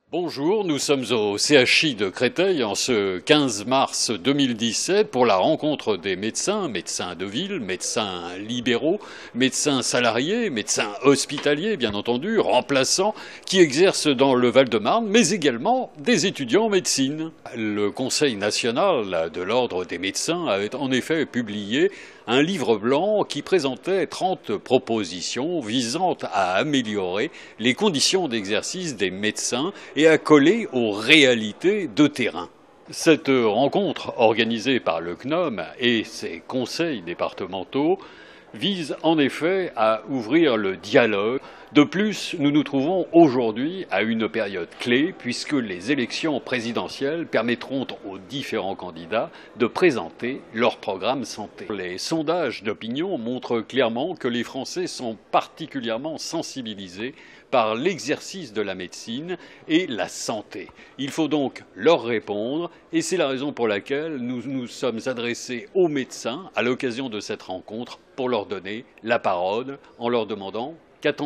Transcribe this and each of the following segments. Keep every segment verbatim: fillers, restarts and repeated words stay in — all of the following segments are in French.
Bonjour, nous sommes au C H I de Créteil en ce quinze mars deux mille dix-sept pour la rencontre des médecins, médecins de ville, médecins libéraux, médecins salariés, médecins hospitaliers bien entendu, remplaçants, qui exercent dans le Val-de-Marne, mais également des étudiants en médecine. Le Conseil national de l'ordre des médecins a en effet publié un livre blanc qui présentait trente propositions visant à améliorer les conditions d'exercice des médecins et à coller aux réalités de terrain. Cette rencontre organisée par le C N O M et ses conseils départementaux vise en effet à ouvrir le dialogue. De plus, nous nous trouvons aujourd'hui à une période clé puisque les élections présidentielles permettront aux différents candidats de présenter leur programme santé. Les sondages d'opinion montrent clairement que les Français sont particulièrement sensibilisés par l'exercice de la médecine et la santé. Il faut donc leur répondre et c'est la raison pour laquelle nous nous sommes adressés aux médecins à l'occasion de cette rencontre pour leur donner la parole en leur demandant « Qu'attendez-vous » ?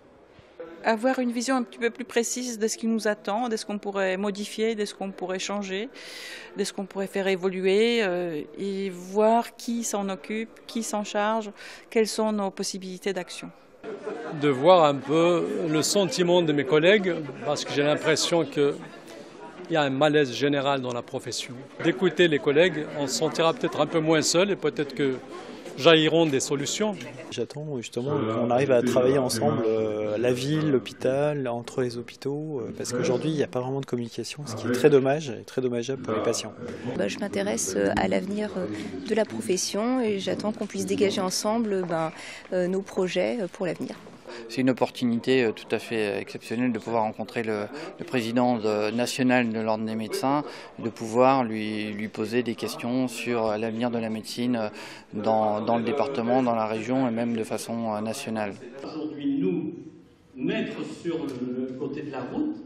Avoir une vision un petit peu plus précise de ce qui nous attend, de ce qu'on pourrait modifier, de ce qu'on pourrait changer, de ce qu'on pourrait faire évoluer euh, et voir qui s'en occupe, qui s'en charge, quelles sont nos possibilités d'action. De voir un peu le sentiment de mes collègues, parce que j'ai l'impression qu'il y a un malaise général dans la profession. D'écouter les collègues, on se sentira peut-être un peu moins seul et peut-être que jailliront des solutions. J'attends justement qu'on arrive à travailler ensemble, euh, la ville, l'hôpital, entre les hôpitaux, euh, parce qu'aujourd'hui il n'y a pas vraiment de communication, ce qui est très dommage et très dommageable pour les patients. Bah, je m'intéresse à l'avenir de la profession et j'attends qu'on puisse dégager ensemble ben, euh, nos projets pour l'avenir. C'est une opportunité tout à fait exceptionnelle de pouvoir rencontrer le, le président de, national de l'Ordre des médecins, de pouvoir lui, lui poser des questions sur l'avenir de la médecine dans, dans le département, dans la région et même de façon nationale. Aujourd'hui, nous mettre sur le côté de la route.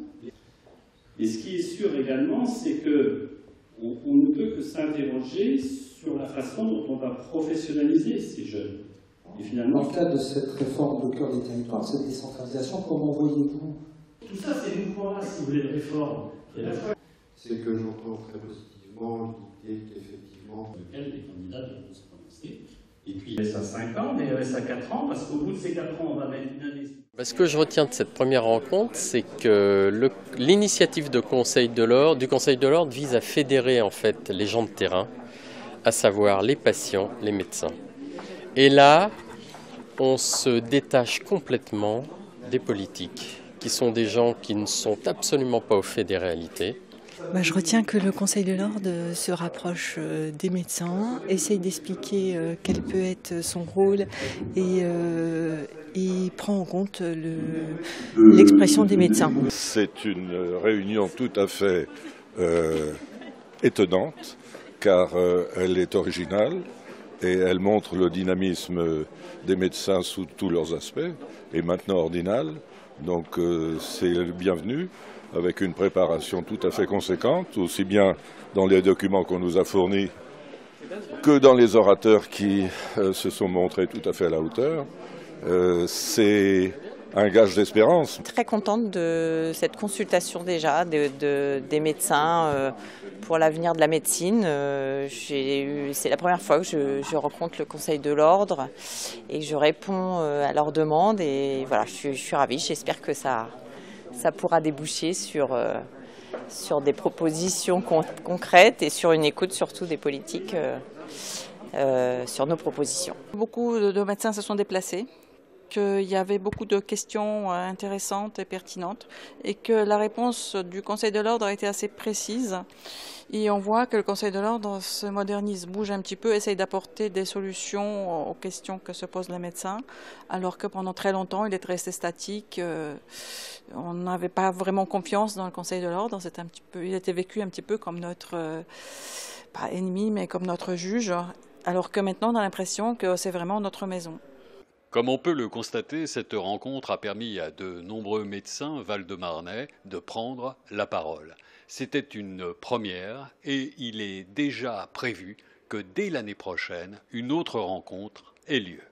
Et ce qui est sûr également, c'est que on, on ne peut que s'interroger sur la façon dont on va professionnaliser ces jeunes. Et finalement, dans le cadre de cette réforme au cœur des territoires, cette décentralisation, comment voyez-vous? Tout ça, c'est le mouvement-là, si vous voulez, de réforme. C'est que j'entends très positivement l'idée qu'effectivement... Lequel les candidats devront se prononcer. Et puis, il reste à cinq ans, mais il reste à quatre ans, parce qu'au bout de ces quatre ans, on va mettre une année. Ce que je retiens de cette première rencontre, c'est que l'initiative de Conseil de l'Ordre, du Conseil de l'Ordre vise à fédérer en fait les gens de terrain, à savoir les patients, les médecins. Et là, on se détache complètement des politiques, qui sont des gens qui ne sont absolument pas au fait des réalités. Bah, je retiens que le Conseil de l'Ordre se rapproche des médecins, essaye d'expliquer euh, quel peut être son rôle et, euh, et prend en compte l'expression des médecins. C'est une réunion tout à fait euh, étonnante, car euh, elle est originale. Et elle montre le dynamisme des médecins sous tous leurs aspects, et maintenant ordinal. Donc euh, c'est le bienvenu, avec une préparation tout à fait conséquente, aussi bien dans les documents qu'on nous a fournis que dans les orateurs qui euh, se sont montrés tout à fait à la hauteur. Euh, c'est un gage d'espérance. Très contente de cette consultation déjà de, de, des médecins euh, pour l'avenir de la médecine. Euh, c'est la première fois que je, je rencontre le Conseil de l'Ordre et je réponds euh, à leurs demandes et voilà, je, je suis ravie. J'espère que ça, ça pourra déboucher sur, euh, sur des propositions con concrètes et sur une écoute surtout des politiques euh, euh, sur nos propositions. Beaucoup de médecins se sont déplacés, qu'il y avait beaucoup de questions intéressantes et pertinentes et que la réponse du Conseil de l'Ordre a été assez précise. Et on voit que le Conseil de l'Ordre se modernise, bouge un petit peu, essaye d'apporter des solutions aux questions que se posent les médecins, alors que pendant très longtemps, il est resté statique. On n'avait pas vraiment confiance dans le Conseil de l'Ordre. C'est un petit peu, il était vécu un petit peu comme notre, pas ennemi, mais comme notre juge, alors que maintenant, on a l'impression que c'est vraiment notre maison. Comme on peut le constater, cette rencontre a permis à de nombreux médecins val-de-marnais de prendre la parole. C'était une première et il est déjà prévu que dès l'année prochaine, une autre rencontre ait lieu.